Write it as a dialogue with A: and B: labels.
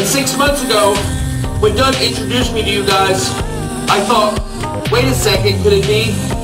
A: And 6 months ago, when Doug introduced me to you guys, I thought, wait a second, could it be